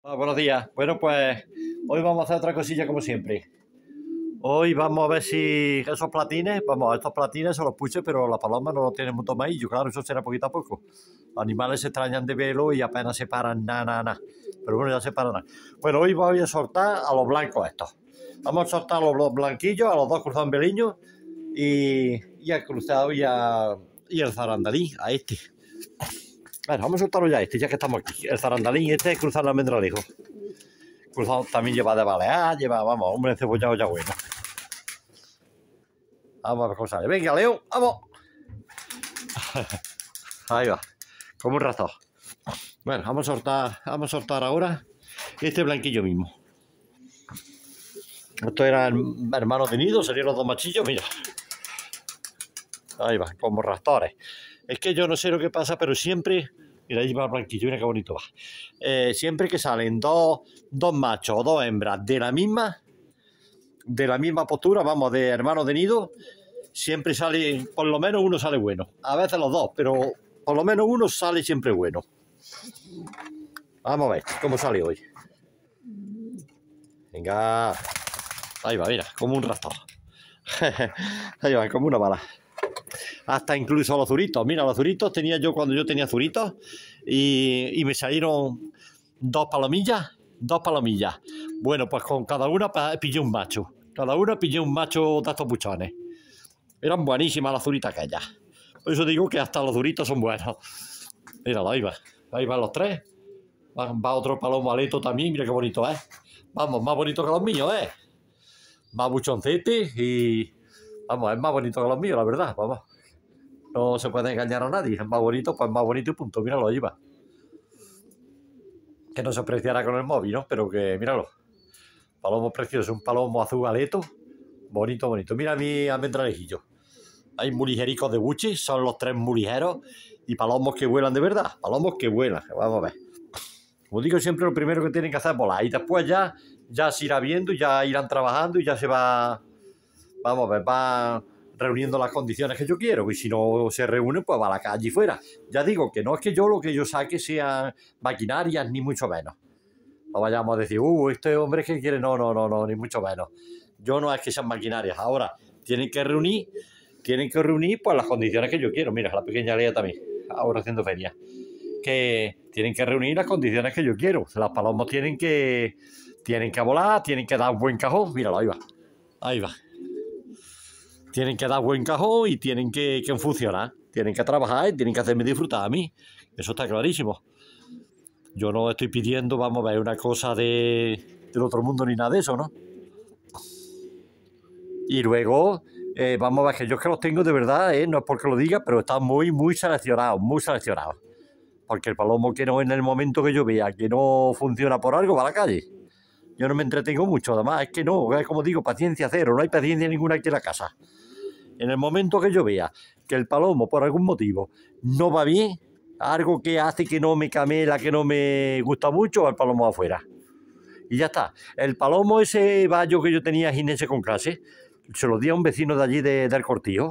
Buenos días. Bueno, pues hoy vamos a hacer otra cosilla como siempre. Hoy vamos a ver si esos platines, estos platines se los puse, pero la paloma no los tiene mucho más y yo, claro, eso será poquito a poco. Los animales se extrañan de verlo y apenas se paran nada. Pero bueno, ya se paran. Bueno, hoy voy a soltar a los blancos estos. Vamos a soltar a los blanquillos, a los dos cruzambeliños y al cruzado y el zarandalí, a este. Bueno, vamos a soltarlo ya ya que estamos aquí. El zarandalín este es cruzar el almendralejo. Cruzado también lleva de balear, vamos, hombre encebollado ya bueno. Vamos a ver cómo sale. Venga, Leo, vamos. Ahí va, como un razón. Bueno, vamos a soltar ahora este blanquillo mismo. Estos eran hermanos de nido, serían los dos machillos, mira. Ahí va, como rastores. Es que yo no sé lo que pasa, pero siempre... Mira, ahí va el blanquillo, mira qué bonito va. Siempre que salen dos machos o dos hembras de la misma postura, vamos, de hermanos de nido, siempre sale, por lo menos uno sale bueno. A veces los dos, pero por lo menos uno sale siempre bueno. Vamos a ver cómo sale hoy. Venga. Ahí va, mira, como un rastor. Ahí va, como una bala. Hasta incluso los zuritos. Mira, los zuritos tenía yo cuando yo tenía zuritos y me salieron dos palomillas. Bueno, pues con cada una pillé un macho. Cada una pillé un macho de estos buchones. Eran buenísimas las zuritas aquellas. Por eso digo que hasta los zuritos son buenos. Míralo, ahí va. Ahí van los tres. Va otro palomo aleto también. Mira qué bonito, ¿eh? Vamos, más bonito que los míos, ¿eh? Más buchoncete y... Vamos, es más bonito que los míos, la verdad, vamos. No se puede engañar a nadie. Es más bonito, pues más bonito y punto. Míralo, ahí va. Que no se apreciará con el móvil, ¿no? Pero que, míralo. Palomo precioso, un palomo azul aleto. Bonito. Mira mi almendralejillo. Hay mulijericos de buchi, son los tres mulijeros. Y palomos que vuelan de verdad. Palomos que vuelan. Vamos a ver. Como digo siempre, lo primero que tienen que hacer es volar. Y después ya se irá viendo, ya irán trabajando y ya se va... Vamos a ver, va reuniendo las condiciones que yo quiero. Y si no se reúnen, pues va a la calle y fuera. Ya digo que no es que lo que yo saque sean maquinarias, ni mucho menos. No vayamos a decir, este hombre que quiere. No, ni mucho menos. Yo no es que sean maquinarias. Ahora, tienen que reunir pues las condiciones que yo quiero. Mira, la pequeña Lea también, ahora haciendo feria. Que tienen que reunir las condiciones que yo quiero. Las palomas tienen que volar, tienen que dar buen cajón. Míralo, ahí va. Tienen que dar buen cajón y tienen que funcionar. Tienen que trabajar y tienen que hacerme disfrutar a mí. Eso está clarísimo. Yo no estoy pidiendo, vamos a ver, una cosa del otro mundo ni nada de eso, ¿no? Y luego, vamos a ver, que yo es que los tengo de verdad, no es porque lo diga, pero están muy seleccionados, Porque el palomo que no, en el momento que yo vea que no funciona por algo, va a la calle. Yo no me entretengo mucho, además, es que no, es como digo, paciencia cero, no hay paciencia ninguna aquí en la casa. En el momento que yo vea que el palomo, por algún motivo, no va bien, algo que hace que no me camela, que no me gusta mucho, el palomo va afuera. Y ya está. El palomo, ese vallo que yo tenía ginense con clase, se lo di a un vecino de allí del Cortijo.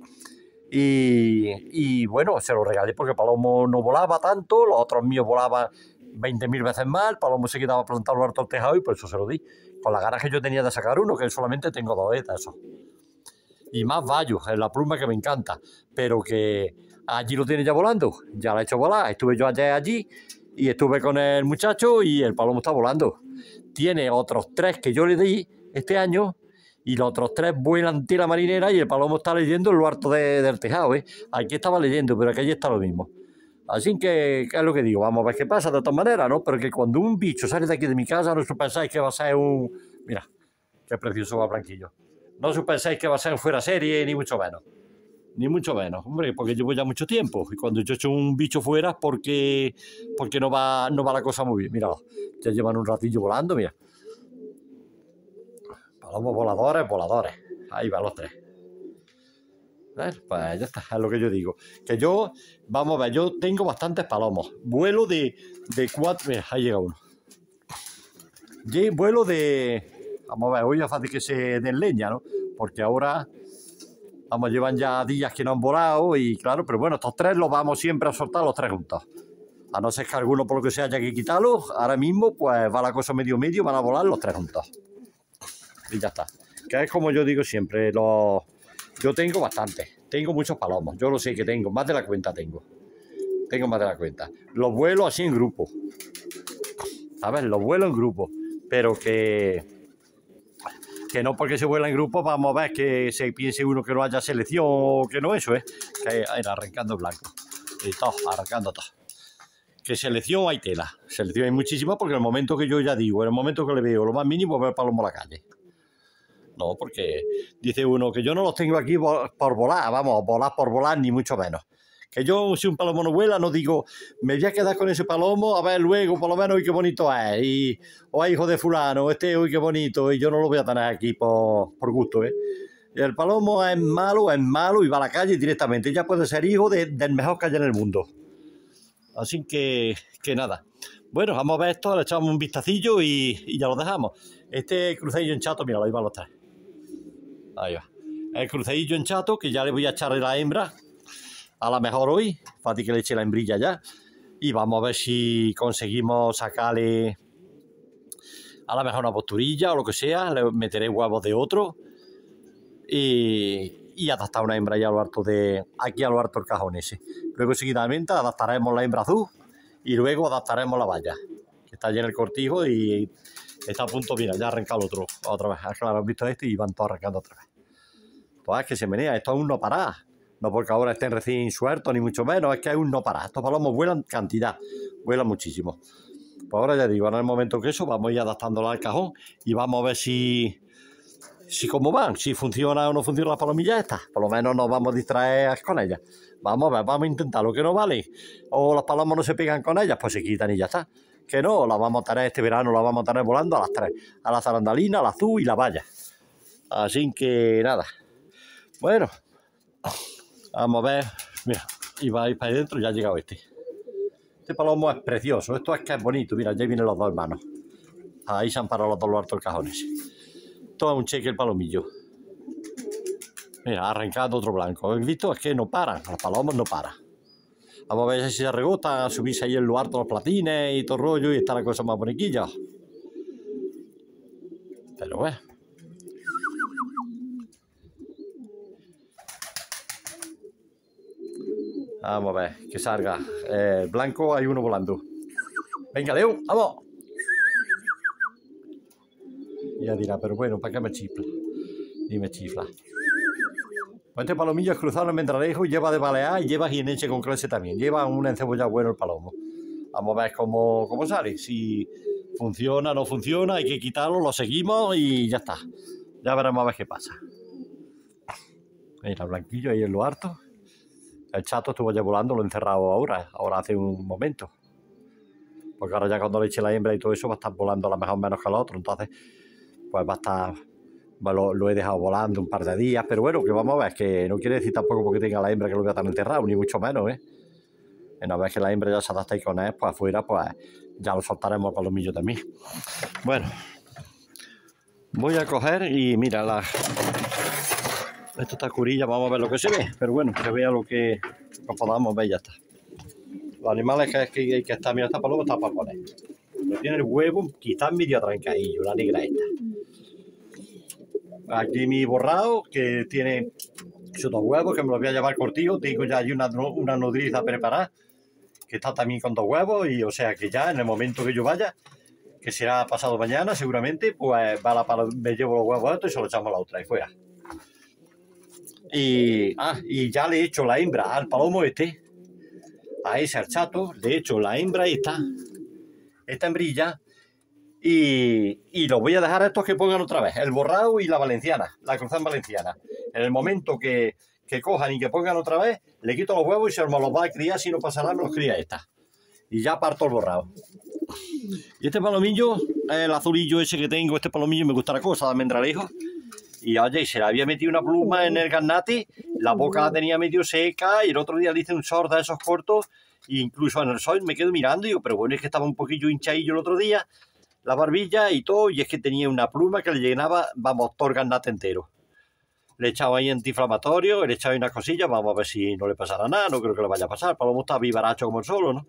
Y bueno, se lo regalé porque el palomo no volaba tanto, los otros míos volaban 20.000 veces más, el palomo se quedaba plantado al tejado y por eso se lo di. Con las ganas que yo tenía de sacar uno, que solamente tengo dos de esos. Y más vallos, es la pluma que me encanta, pero que allí lo tiene ya volando, ya lo he hecho volar. Estuve yo ayer allí y estuve con el muchacho y el palomo está volando. Tiene otros 3 que yo le di este año y los otros 3 vuelan tira marinera y el palomo está leyendo en lo alto del tejado. Aquí estaba leyendo, pero aquí está lo mismo. Así que es lo que digo, vamos a ver qué pasa de todas maneras, ¿no? Pero que cuando un bicho sale de aquí de mi casa, no os pensáis que va a ser un... Mira, qué precioso va Blanquillo. No os pensáis que va a ser fuera serie, ni mucho menos. Ni mucho menos, hombre, porque llevo ya mucho tiempo. Y cuando yo echo un bicho fuera, porque no va la cosa muy bien. Míralo, ya llevan un ratillo volando, mira. Palomos voladores. Ahí van los 3. Pues ya está, es lo que yo digo. Que yo, vamos a ver, yo tengo bastantes palomos. Vuelo de 4... Mira, ahí llega uno. Vuelo de... Vamos a ver, hoy es fácil que se den leña, ¿no? Porque ahora, llevan ya días que no han volado y claro, pero bueno, estos 3 los vamos siempre a soltar los 3 juntos. A no ser que alguno por lo que sea haya que quitarlo, ahora mismo pues va la cosa medio, van a volar los 3 juntos. Y ya está. Que es como yo digo siempre, yo tengo bastante, tengo muchos palomos, yo lo sé que tengo, más de la cuenta tengo más de la cuenta. Los vuelo así en grupo, ¿sabes? Los vuelo en grupo, pero que no porque se vuela en grupo vamos a ver que se piense uno que no haya selección o que no eso, que arrancando blanco y todo, arrancando todo. Que selección hay tela, selección hay muchísima, porque en el momento que yo ya digo, en el momento que le veo lo más mínimo, veo el palomo a la calle. No, porque dice uno que yo no los tengo aquí por volar, vamos, volar por volar, ni mucho menos. Que yo, si un palomo no vuela, no digo, me voy a quedar con ese palomo, a ver luego, por lo menos, uy, qué bonito es, o hijo de fulano, uy, qué bonito, y yo no lo voy a tener aquí por gusto, Y el palomo es malo y va a la calle directamente, ya puede ser hijo del mejor que haya en el mundo. Así que nada. Bueno, vamos a ver esto, le echamos un vistacillo y ya lo dejamos. Este cruceillo en chato, mira, ahí van los 3. Ahí va. El cruceillo en chato, que ya le voy a echarle la hembra, a la mejor hoy, para que le eche la hembrilla ya. Y vamos a ver si conseguimos sacarle a la mejor una posturilla o lo que sea. Le meteré huevos de otro. Y adaptar una hembra ya a lo harto aquí a lo harto el cajón ese. Luego seguidamente adaptaremos la hembra azul y luego adaptaremos la valla, que está allí en el cortijo y está a punto, mira, ya arranca el otro otra vez. Claro, han visto este y van todos arrancando otra vez. Pues es que se menea, esto aún no para. No porque ahora estén recién sueltos, ni mucho menos, es que aún no para. Estos palomos vuelan cantidad, vuelan muchísimo. Pues ahora ya digo, en el momento que eso, vamos a ir adaptándola al cajón y vamos a ver si cómo van, si funciona o no funciona las palomillas estas. Por lo menos nos vamos a distraer con ellas. Vamos a ver, vamos a intentar lo que no vale. O los palomos no se pegan con ellas, pues se quitan y ya está. Que no, las vamos a tener este verano, las vamos a tener volando a las 3. A la zarandalina, a la azul y la valla. Así que nada. Bueno, vamos a ver. Mira, y va a ir para adentro, ya ha llegado este. Este palomo es precioso, esto es que es bonito. Mira, ya vienen los 2 hermanos. Ahí se han parado los 2 los altos cajones. Todo un cheque el palomillo. Mira, arrancando otro blanco. ¿Habéis visto? Es que no paran, los palomos no paran. Vamos a ver si se regota, subirse ahí en lo harto los platines y todo el rollo y está la cosa más boniquilla. Pero bueno. Vamos a ver, que salga. Blanco, hay uno volando. Venga, Leo, vamos. Y ya dirá, pero bueno, ¿para qué me chifla? Y me chifla. Pues este palomillo es cruzado en Almendralejo y lleva de balear y lleva jineche con clase también. Lleva un encebollado bueno el palomo. Vamos a ver cómo sale. Si funciona o no funciona, hay que quitarlo, lo seguimos y ya está. Ya veremos a ver qué pasa. Mira, el blanquillo ahí en lo harto. El chato estuvo ya volando, lo he encerrado ahora hace un momento. Porque ahora ya cuando le eche la hembra y todo eso va a estar volando a lo mejor menos que el otro. Entonces, pues va a estar... Lo he dejado volando un par de días, pero bueno, que vamos a ver, que no quiere decir tampoco porque tenga la hembra que lo voy a estar enterrado, ni mucho menos, Una vez que la hembra ya se adapta y con él, pues afuera, pues ya lo soltaremos al palomillo también. Bueno, voy a coger y mira, esto está curilla, vamos a ver lo que se ve, pero bueno, que vea lo que podamos ver, ya está. Los animales que está, mira, esta paloma está para poner. Tiene el huevo quizás medio atrancadillo, la negra esta. Aquí mi borrado, que tiene esos 2 huevos, que me los voy a llevar cortitos. Tengo ya ahí una nodriza preparada, que está también con 2 huevos, y o sea que ya en el momento que yo vaya, que será pasado mañana seguramente, pues me llevo los huevos estos y se los echamos a la otra y fuera. Y ya le he hecho la hembra al palomo este, a ese al chato, le he hecho la hembra esta hembrilla. Y los voy a dejar a estos que pongan otra vez, el borrado y la valenciana, la cruzán valenciana. En el momento que cojan y que pongan otra vez, le quito los huevos y se me los va a criar, si no pasa nada, me los cría esta. Y ya parto el borrado. Y este palomillo, el azulillo ese que tengo, este palomillo me gusta la cosa de almendralejo. Y oye, se le había metido una pluma en el garnate, la boca la tenía medio seca y el otro día le hice un short de esos cortos, e incluso en el sol me quedo mirando y digo, pero bueno, es que estaba un poquillo hinchadillo el otro día, la barbilla y todo, y es que tenía una pluma que le llenaba, vamos, todo el garnate entero. Le he echado ahí antiinflamatorio, le he echado ahí unas cosillas, vamos a ver si no le pasará nada, no creo que le vaya a pasar, Palomo está vivaracho como el solo, ¿no?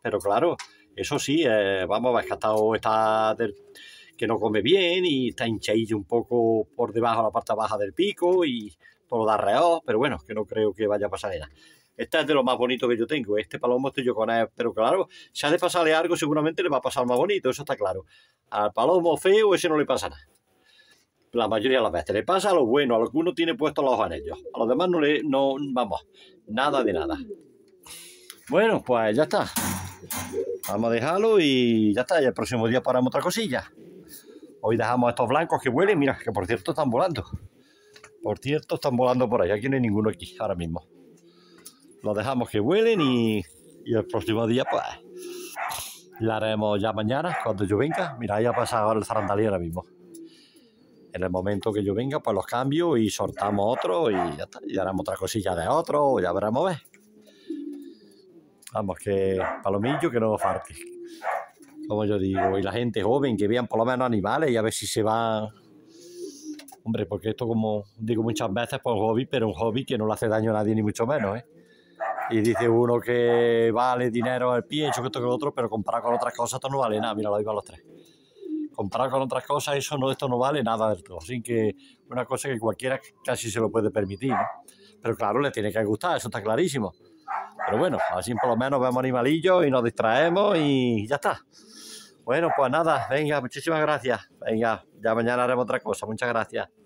Pero claro, eso sí, vamos a ver que que no come bien y está hinchadillo un poco por debajo, la parte baja del pico y todo lo da arreado, pero bueno, que no creo que vaya a pasar nada. Este es de lo más bonito que yo tengo. Este palomo estoy yo con él, pero claro, si ha de pasarle algo, seguramente le va a pasar más bonito, eso está claro. Al palomo feo, ese no le pasa nada. La mayoría de las veces le pasa a lo bueno, a lo que uno tiene puestos los anillos. A los demás vamos, nada de nada. Bueno, pues ya está. Vamos a dejarlo y ya está. Y el próximo día paramos otra cosilla. Hoy dejamos estos blancos que huelen, mira, que por cierto están volando. Por cierto, están volando por ahí. Aquí no hay ninguno aquí ahora mismo. Los dejamos que huelen y el próximo día, pues, la haremos ya mañana, cuando yo venga. Mira, ahí ha pasado ahora el zarandalí ahora mismo. En el momento que yo venga, pues los cambio y soltamos otro y ya está. Y haremos otra cosilla de otro, ya veremos, ¿ves? Vamos, que palomillo que no falte. Como yo digo, y la gente joven que vean por lo menos animales y a ver si se va. Hombre, porque esto, como digo muchas veces, pues un hobby, pero un hobby que no le hace daño a nadie ni mucho menos, ¿eh? Y dice uno que vale dinero el pienso que esto que lo otro, pero comparado con otras cosas esto no vale nada. Mira, lo digo a los tres. Comparado con otras cosas, esto no vale nada del todo. Así que una cosa que cualquiera casi se lo puede permitir, ¿no? Pero claro, le tiene que gustar, eso está clarísimo. Pero bueno, así por lo menos vemos animalillos y nos distraemos y ya está. Bueno, pues nada, venga, muchísimas gracias. Venga, ya mañana haremos otra cosa. Muchas gracias.